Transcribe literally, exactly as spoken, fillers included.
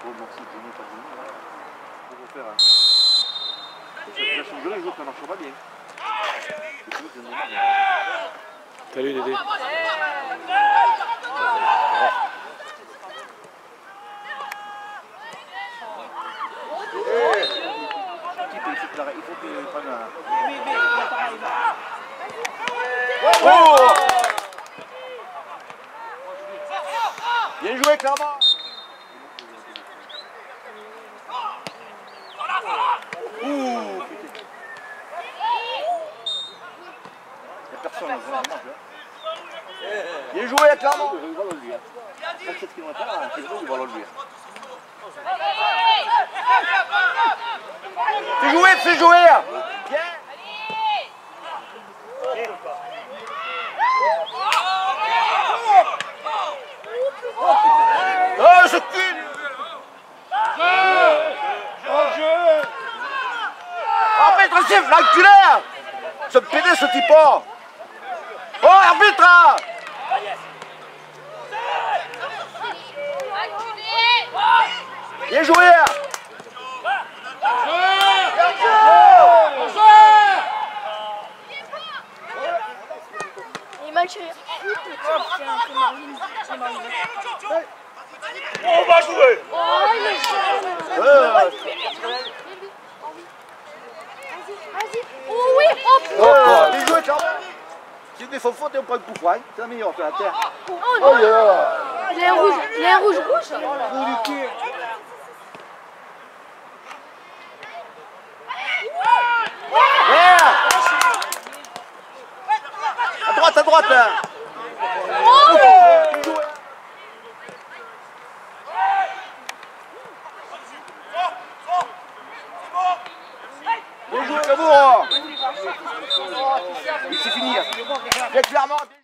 Bon, merci, je n'ai pas dit. Pour vous faire un. La chambre de les autres, ça marche pas bien. Salut Dédé. Il faut qu'il prenne un. Oh! Bien joué, clairement. Ouh! Il n'y a personne dans le match. Bien joué, clairement. Il va le lui. vingt-sept kilomètres heure, c'est gros, il va le lui. Fais jouer, fais jouer. Bien. Oh, je cul. Arbitre, siffle, l'enculé. Ce pédé, ce type. Oh, arbitre. Bien joué. Il m'a tué. On va jouer. Oh, il est jeune. Euh. Vas-y. Oh oui. Oh Oh, putain. bien joué, clairement. Si tu fais faute, on prend le coup franc. C'est la meilleure sur la terre. Oh Oh non. là. Il est un rouge. Il est un rouge rouge. Coup du cul. Yeah. À droite, à droite. Oh Bien joué, Cabour. C'est fini. Bien clairement.